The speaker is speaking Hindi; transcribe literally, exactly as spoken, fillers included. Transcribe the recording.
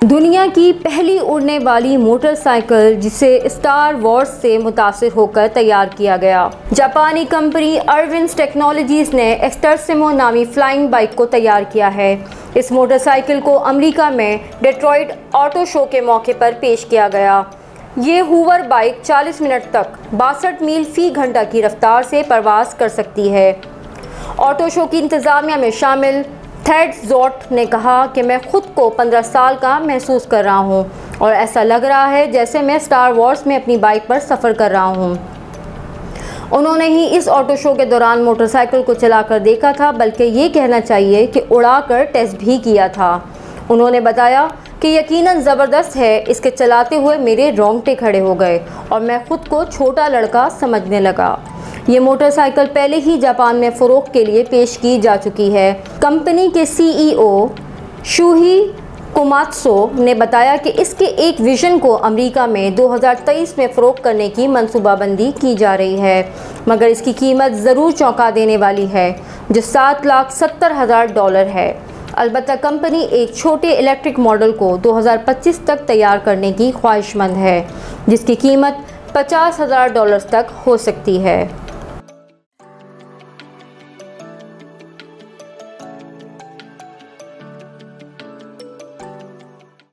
दुनिया की पहली उड़ने वाली मोटरसाइकिल जिसे स्टार वॉर्स से मुतासिर होकर तैयार किया गया। जापानी कंपनी अरविंस टेक्नोलॉजीज़ ने एक्सटरसिमो नामी फ्लाइंग बाइक को तैयार किया है। इस मोटरसाइकिल को अमेरिका में डेट्रॉइट ऑटो शो के मौके पर पेश किया गया। ये हूवर बाइक चालीस मिनट तक बासठ मील फी घंटा की रफ्तार से परवास कर सकती है। ऑटो शो की इंतज़ामिया में शामिल थेड ज़ोट ने कहा कि मैं ख़ुद को पंद्रह साल का महसूस कर रहा हूँ और ऐसा लग रहा है जैसे मैं स्टार वॉर्स में अपनी बाइक पर सफ़र कर रहा हूँ। उन्होंने ही इस ऑटो शो के दौरान मोटरसाइकिल को चलाकर देखा था, बल्कि ये कहना चाहिए कि उड़ाकर टेस्ट भी किया था। उन्होंने बताया कि यकीनन ज़बरदस्त है, इसके चलाते हुए मेरे रोंगटे खड़े हो गए और मैं ख़ुद को छोटा लड़का समझने लगा। ये मोटरसाइकिल पहले ही जापान में फ़रोख्त के लिए पेश की जा चुकी है। कंपनी के सीईओ शूही कोमात्सो ने बताया कि इसके एक विज़न को अमेरिका में दो हज़ार तेईस में फ़रोख्त करने की मंसूबाबंदी की जा रही है, मगर इसकी कीमत ज़रूर चौंका देने वाली है, जो सात लाख सत्तर हज़ार डॉलर है। अलबत्ता कंपनी एक छोटे इलेक्ट्रिक मॉडल को दो हज़ार पच्चीस तक तैयार करने की ख्वाहिशमंद है, जिसकी कीमत पचास हज़ार डॉलर तक हो सकती है।